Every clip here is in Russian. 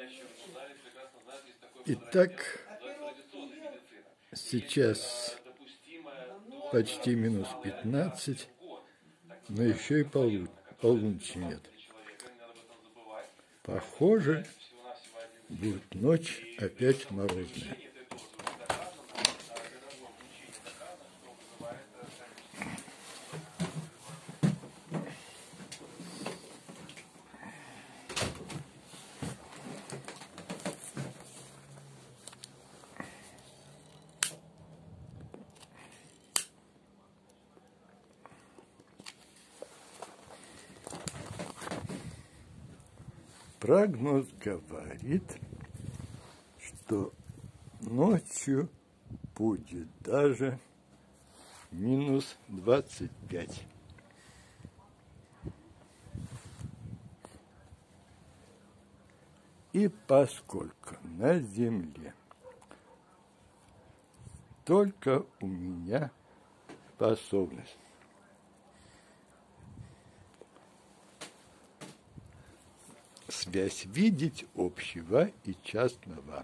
Итак, сейчас почти минус 15, но еще и полуночи нет. Похоже, будет ночь опять морозная. Прогноз говорит, что ночью будет даже минус 25. И поскольку на Земле только у меня способность связь видеть общего и частного,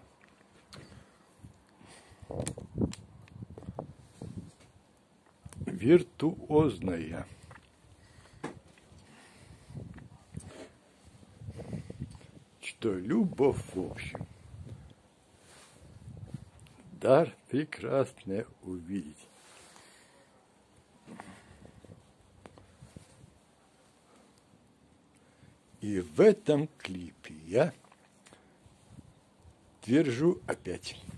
виртуозная, что любовь в общем, дар прекрасное увидеть. И в этом клипе я твержу опять.